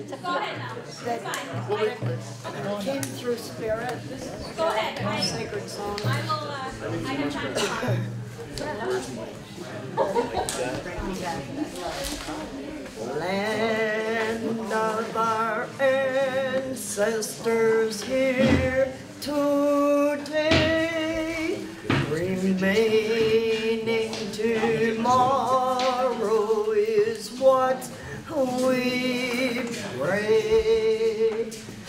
Go ahead now. that came through spirit. Go ahead. Sacred song. I have time to talk. Land of our ancestors here today, remaining tomorrow is what we pray.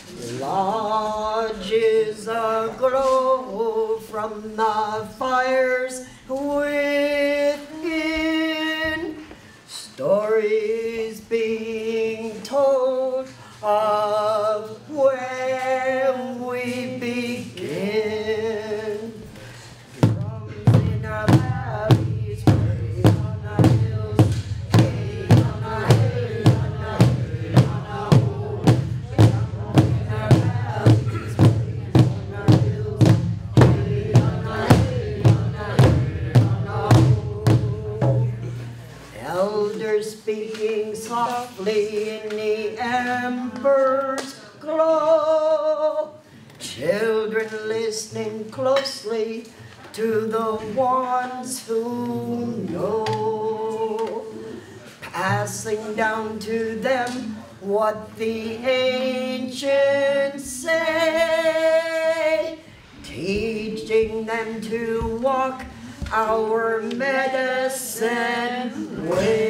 Lodges aglow from the fires within, stories being told of when we begin. Drums in our valleys, praise on our hills, hey on our hey on our hey on our home. Drums in our valleys, praise on our hills, hey on our hey on our hey on our home. Elders speaking softly in the embers glow, children listening closely to the ones who know, passing down to them what the ancients say, teaching them to walk our medicine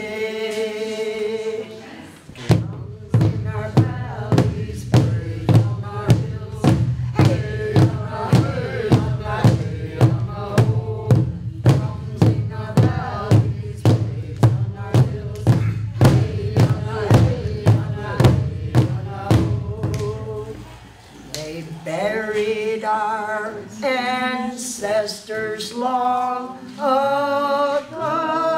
way. Drums in our valleys, praise on our hills, hey on our hey on our hey on our home. Drums in our valleys, praise on our hills, hey on our hey on our hey on our home. They buried our ancestors long ago.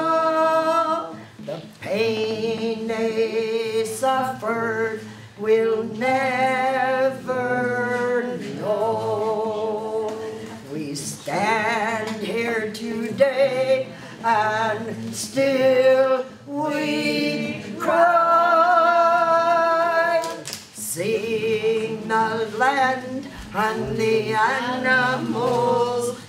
The pain they suffered we'll never know. We stand here today and still we cry, seeing the land and the animals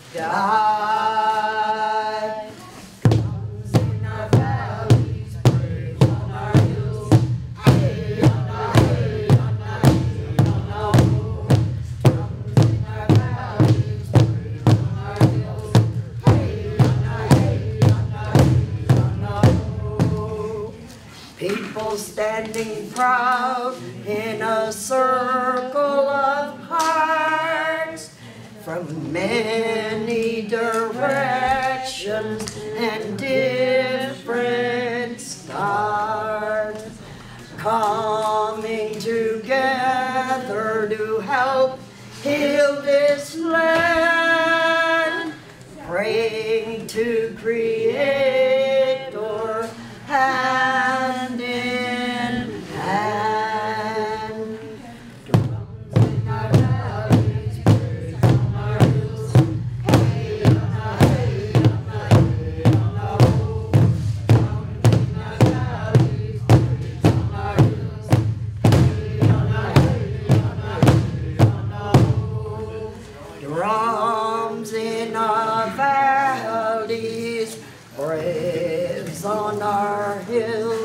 die. Drums in our valleys, praise on our hills, hey on our hey on our hey on our home. Drums in our valleys, praise on our hills, hey on our hey on our hey on our home. People standing proud in a circle of hearts from many directions and different stars, coming together to help heal this land, praying to Creator hand in hand. Drums in our valleys, praise on our hills, hey on our hey on our hey on our home. Drums in our valleys, praise on our hills, hey on our hey on our hey on our home. Drums in our valleys, praise on our hills.